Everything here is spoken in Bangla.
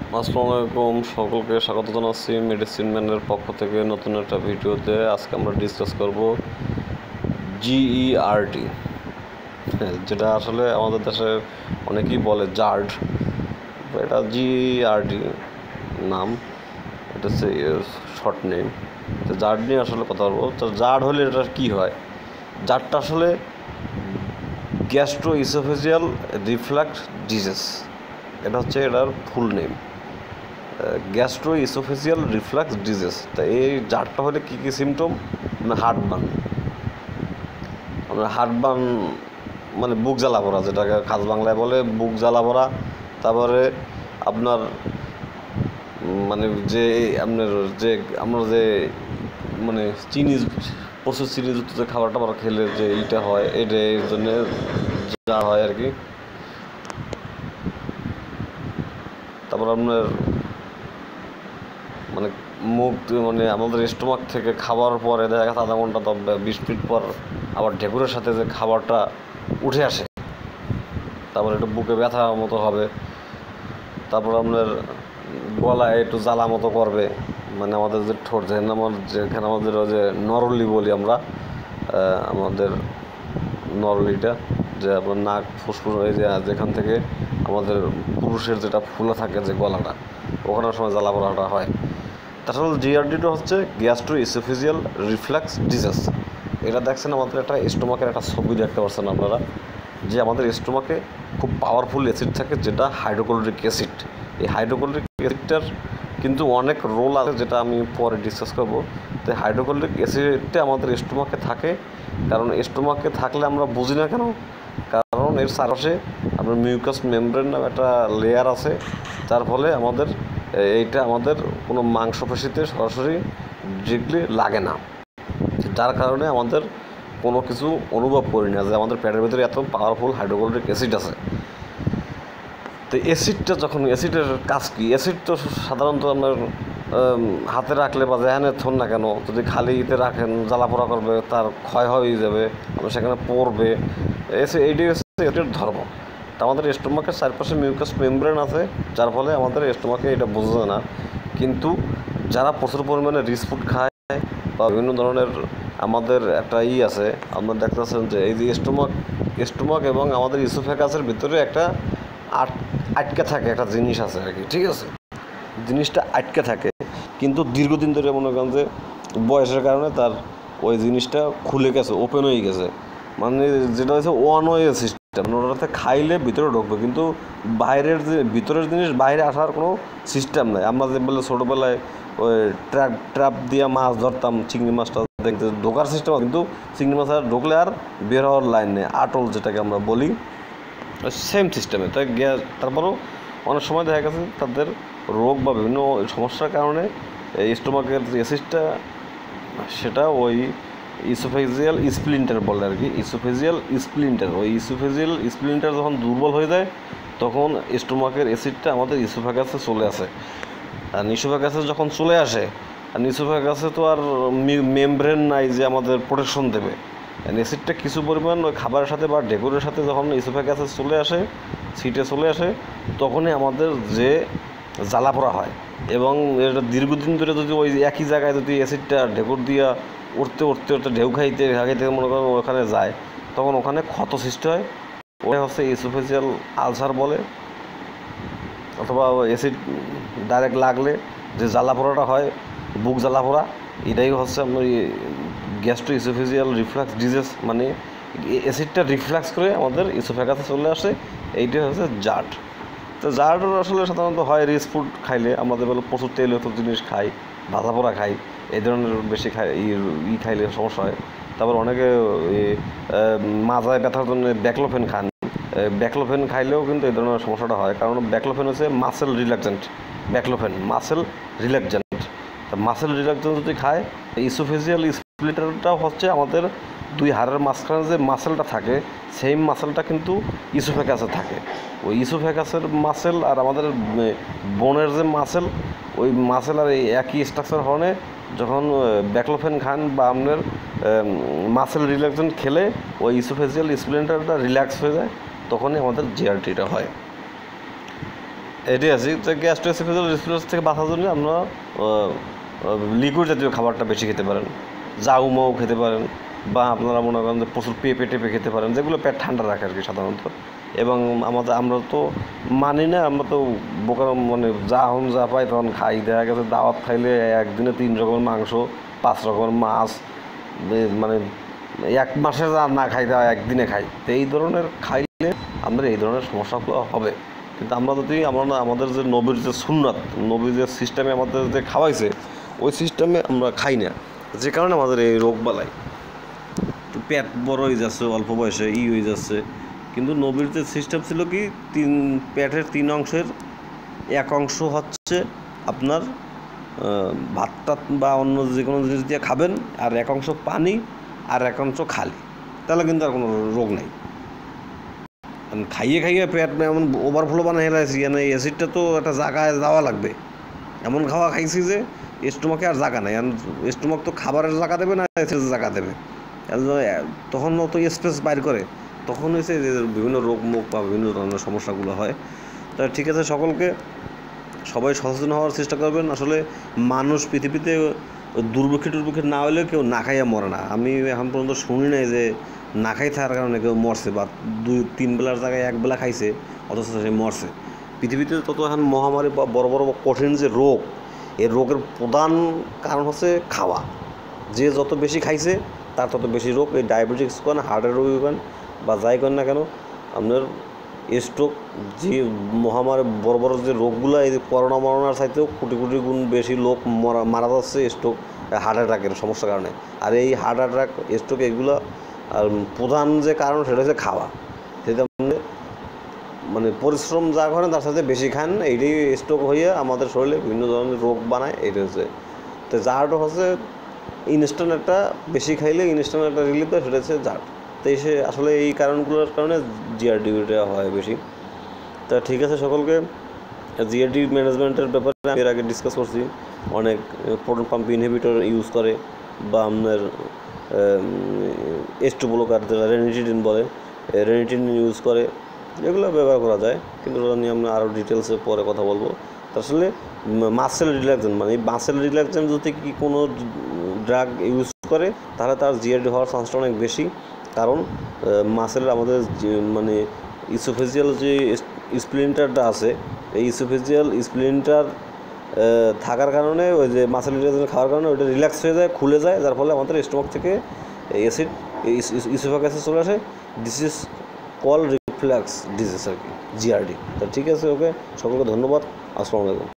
আসসালামু আলাইকুম, সকলকে স্বাগত জানাচ্ছি মেডিসিন ম্যানের পক্ষ থেকে নতুন একটা ভিডিওতে। আজকে আমরা ডিসকাস করব জিইআরটি, যেটা আসলে আমাদের দেশে অনেকেই বলে জার্ড, এটা জিইআরটি নাম, এটা হচ্ছে শর্ট নেম। তো জার্ড নিয়ে আসলে কথা বলবো। তো জার্ড হলে এটা কী হয়? জার্ডটা আসলে গ্যাস্ট্রো ইসোফেজিয়াল রিফ্লাক্স ডিজিজ, এটা হচ্ছে এটার full name, gastro oesophageal reflux disease. তা এই জারটা হলে কী কী সিমটম? হার্টবার্ন, হার্টবার্ন মানে বুক জ্বালা পড়া, যেটাকে খাস বাংলায় বলে বুক জ্বালা পড়া। তারপরে আপনার মানে যে আমরা যে মানে প্রচুর চিনিযুক্ত যে খাবার টাবার খেলে যে এইটা হয়, এটা এর জন্যে যা হয় আর কি। তারপর আপনার মানে আমাদের স্টোমাক থেকে খাবার পরে দেখা গেছে আধা ঘন্টা 20 মিনিট পর আবার ঢেকুরের সাথে যে খাবারটা উঠে আসে, তারপর একটু বুকে ব্যথা মতো হবে। তারপর আপনার গলায় একটু জ্বালা মতো করবে, মানে আমাদের যে ঠোঁট যেখানে আমাদের ওই যে নরলি বলি আমরা, আমাদের নরলিটা যে আপনার নাক ফুসফুস হয়ে যায়, যেখান থেকে আমাদের পুরুষের যেটা ফুলে থাকে যে গলাটা, ওখানে সময় জ্বালা পোড়াটা হয়। তাছাড়া জিআরডিটা হচ্ছে গ্যাস্ট্রো ইসোফেজিয়াল রিফ্লাক্স ডিজিজ। এটা দেখছেন আমাদের একটা স্টোমাকের একটা ছবি দেখতে পাচ্ছেন আপনারা, যে আমাদের স্টোমাকে খুব পাওয়ারফুল অ্যাসিড থাকে, যেটা হাইড্রোক্লোরিক অ্যাসিড। এই হাইড্রোক্লোরিক অ্যাসিডটার কিন্তু অনেক রোল আছে, যেটা আমি পরে ডিসকাস করবো। তো হাইড্রোক্লোরিক অ্যাসিডটা আমাদের স্টোমাকে থাকে, কারণ স্টোমাকে থাকলে আমরা বুঝি না কেন, কারণ এর চারপাশে আপনার মিউকাস মেমব্রেন নামে একটা লেয়ার আছে, যার ফলে এইটা আমাদের কোনো মাংসপেশিতে সরাসরি ডিরেক্টলি লাগে না, যার কারণে আমাদের কোনো কিছু অনুভব করি না যে আমাদের পেটের ভিতরে এত পাওয়ারফুল হাইড্রোক্লোরিক অ্যাসিড আছে। তো অ্যাসিডের কাজ কী? অ্যাসিড তো সাধারণত আপনার হাতে রাখলে বা যেখানে থন না কেন, যদি খালি ইতে রাখেন জ্বালা পোড়া করবে, তার ক্ষয় হয়ে যাবে, আপনার সেখানে পড়বে। এইটাই হচ্ছে এটার ধর্ম। তা আমাদের স্টোমাকের চারপাশে মিউকাস মেমব্রেন আছে, যার ফলে আমাদের স্টোমাকে এটা বোঝা যায় না। কিন্তু যারা প্রচুর পরিমাণে রিচ ফুড খায় বা বিভিন্ন ধরনের আমাদের একটা আছে, আপনারা দেখতে পাচ্ছেন যে এই যে স্টোমাক এবং আমাদের ইসোফেগাসের ভিতরে একটা আটকে থাকে একটা জিনিস আছে আর কি, ঠিক আছে? জিনিসটা আটকে থাকে, কিন্তু দীর্ঘদিন ধরে মনে করেন যে বয়সের কারণে তার ওই জিনিসটা খুলে গেছে, ওপেন হয়ে গেছে, মানে যেটা হচ্ছে ওয়ান ওয়ে সিস্টেম। ওটাতে খাইলে ভিতরে ঢুকবে, কিন্তু ভিতরের জিনিস বাইরে আসার কোনো সিস্টেম নাই। আমরা যে বলে ছোটোবেলায় ওই ট্র্যাপ দিয়ে মাছ ধরতাম, চিংড়ি মাছটা দেখতে ঢোকার সিস্টেম, কিন্তু চিংড়ি মাছ আর ঢুকলে আর বের হওয়ার লাইন নেই, আটল যেটাকে আমরা বলি, সেম সিস্টেমে। তারপরেও অনেক সময় দেখা গেছে তাদের রোগ বা বিভিন্ন সমস্যার কারণে স্টোমাকের যে অ্যাসিডটা, সেটা ওই ইসোফেজিয়াল স্প্লিন্টার বলে আর কি, ইসোফেজিয়াল স্প্লিন্টার যখন দুর্বল হয়ে যায়, তখন স্টোমাকের অ্যাসিডটা আমাদের ইসোফেগাসে চলে আসে। আর ইসোফেগাসে যখন চলে আসে, আর ইসোফেগাসে তো আর মেমব্রেন নাই যে আমাদের প্রোটেকশন দেবে। অ্যাসিডটা কিছু পরিমাণ ওই খাবারের সাথে বা ডেকোরের সাথে যখন ইসোফেগাসে সিটে চলে আসে, তখনই আমাদের যে জ্বালা পোড়া হয়। এবং এটা দীর্ঘদিন ধরে যদি ওই একই জায়গায় যদি অ্যাসিডটা ডেকোর দিয়া উঠতে ঢেউ খাইতে মনে করেন ওখানে যায়, তখন ওখানে ক্ষত সৃষ্টি হয়। ওটা হচ্ছে ইসোফেজিয়াল আলসার বলে, অথবা অ্যাসিড ডাইরেক্ট লাগলে যে জ্বালা পোড়াটা হয়, বুক জ্বালা পোড়া, এটাই হচ্ছে আপনার গ্যাস্ট্রো ইসোফেজিয়াল রিফ্লাক্স ডিজিজ। মানে অ্যাসিডটা রিফ্লাক্স করে আমাদের ইসোফেগাসে চলে আসে, এইটাই হচ্ছে জার্ড। তো জার্ড আসলে সাধারণত হয় রিচ ফুড খাইলে, আমাদের বলে প্রচুর তেলযুক্ত জিনিস খাই, ভাজা পোড়া খাই, এই ধরনের বেশি খাইলে সমস্যা হয়। তারপর অনেকে মাজায় ব্যথার জন্য ব্যাকলোফেন খান, ব্যাকলোফেন খাইলেও কিন্তু এই ধরনের সমস্যাটা হয়, কারণ ব্যাকলোফেন হচ্ছে মাসেল রিল্যাক্সেন্ট। মাসেল রিল্যাক্সেন্ট যদি খায়, ইসোফেজিয়াল স্প্লিন্টারটাও হচ্ছে আমাদের দুই হাড়ের মাঝখানে যে মাসেলটা থাকে, সেই মাসেলটা কিন্তু ইসোফেগাসে থাকে। ওই ইসোফেগাসের মাসেল আর আমাদের বোনের যে মাসেল, ওই মাসেল আর এই একই স্ট্রাকচার হওয়ানে যখন ব্যাকলোফেন খান বা আপনার মাসেল রিল্যাক্সেন্ট খেলে ওই ইসোফেজিয়াল স্প্লিন্টারটা রিল্যাক্স হয়ে যায়, তখনই আমাদের জিআরটিটা হয়। এটাই আছে তো গ্যাস্ট্রোএসোফেজিয়াল রিফ্লুক্স থেকে বাঁচার জন্য আমরা লিকুইড জাতীয় খাবারটা বেশি খেতে পারেন, জাউমাও খেতে পারেন, বা আপনারা মনে করেন যে প্রচুর পেঁপে টেপে খেতে পারেন, যেগুলো পেট ঠান্ডা রাখে আর কি সাধারণত। এবং আমরা তো মানি না, আমরা তো বোকার মানে যা পাই তখন খাই। দেখা গেছে দাওয়াত খাইলে একদিনে 3 রকমের মাংস, 5 রকমের মাছ, মানে 1 মাসে যা না খাইতে হয় একদিনে খাই। তো এই ধরনের খাইলে আমাদের এই ধরনের সমস্যাগুলো হবে। কিন্তু আমরা যদি আমাদের যে নবীর যে সুন্নাত, নবীর যে সিস্টেমে আমাদের যে খাওয়াইছে ওই সিস্টেমে আমরা খাই না, যে কারণে আমাদের এই রোগ বালাই, পেট বড় হয়ে যাচ্ছে অল্প বয়সে হয়ে যাচ্ছে। কিন্তু নবীর যে সিস্টেম ছিল কি, পেটের 3 অংশের 1 অংশ হচ্ছে আপনার ভাত টাত বা অন্য যে কোনো জিনিস দিয়ে খাবেন, আর 1 অংশ পানি, আর 1 অংশ খালি, তাহলে কিন্তু আর কোনো রোগ নাই। খাইয়ে পেট এমন ওভারফ্লো বানিয়ে হেলাইছি, মানে অ্যাসিডটা তো একটা জায়গায় যাওয়া লাগবে, এমন খাওয়া খাইছি যে স্টোমাকে আর জায়গা নেই। স্টোমাক তো খাবারের জায়গা দেবে না অ্যাসিডের জায়গা দেবে, তখন তো স্পেস বাইর করে, তখন হয়েছে যে বিভিন্ন রোগ মুখ বা বিভিন্ন ধরনের সমস্যাগুলো হয়। তা ঠিক আছে, সবাই সচেতন হওয়ার চেষ্টা করবেন। আসলে মানুষ পৃথিবীতে দুর্ভিক্ষে না হলেও কেউ না খাইয়া মরে না। আমি এখন পর্যন্ত শুনি নাই যে না খাই থাকার কারণে কেউ মরছে, বা 2-3 বেলার জায়গায় 1 বেলা খাইছে অথচ সে মরছে। পৃথিবীতে তত এখন মহামারী বা বড় বড় কঠিন যে রোগ, এই রোগের প্রধান কারণ হচ্ছে খাওয়া। যে যত বেশি খাইছে তার তত বেশি রোগ। এই ডায়াবেটিক্স কোন, হার্টের রোগী কোন, বা যাই কোন না কেন, আপনার স্ট্রোক, যে মহামারী বড় বড় যে রোগগুলো, এই করোনা মরণার চাইতেও কোটি গুণ বেশি লোক মারা যাচ্ছে স্ট্রোক, হার্ট অ্যাটাকের সমস্যার কারণে। আর এই হার্ট অ্যাটাক, স্ট্রোক এগুলো আর প্রধান যে কারণ সেটা হচ্ছে খাওয়া। সেটা মানে পরিশ্রম যা করেন তার সাথে বেশি খান, এইটাই স্ট্রোক হয়ে আমাদের শরীরে বিভিন্ন ধরনের রোগ বানায়। এইটা হচ্ছে তো জারটা হচ্ছে ইনস্ট্যান্ট একটা, বেশি খাইলে ইনস্ট্যান্ট একটা রিলিফ দেয়, সেটা হচ্ছে জার। তো এসে আসলে এই কারণগুলোর কারণে জিআরডিটা হয় বেশি। তা ঠিক আছে, সকলকে জিআরডি ম্যানেজমেন্টের ব্যাপারে আমি এর আগে ডিসকাস করছি। অনেক প্রোটন পাম্প ইনহিবিটর ইউজ করে, বা আপনার এস্টো ব্লকার যেটা রেনিটিন বলে, রেনিটিন ইউজ করে, এগুলো ব্যবহার করা যায়। কিন্তু ওটা নিয়ে আমরা আরও ডিটেলসে পরে কথা বলবো। আসলে মাসেল রিল্যাক্সেন্ট, মানে এই মাসেল রিল্যাক্সেন্ট যদি কি কোনো ড্রাগ ইউজ করে তাহলে তার জিআরডি হওয়ার চান্সটা অনেক বেশি। কারণ মাসেলের আমাদের মানে ইসোফেজিয়াল যে স্প্লিন্টারটা আছে, এই ইসোফেজিয়াল স্প্লিন্টার থাকার কারণে ওই যে মাসেল রিল্যাক্সেন্ট খাওয়ার কারণে ওইটা রিল্যাক্স হয়ে যায়, খুলে যায়, যার ফলে আমাদের স্টোমাক থেকে অ্যাসিড ইসোফেগাসে চলে আসে। This is call reflux disease আর কি, জিআরডি। তো ঠিক আছে, ওকে, সকলকে ধন্যবাদ। আসসালামু আলাইকুম।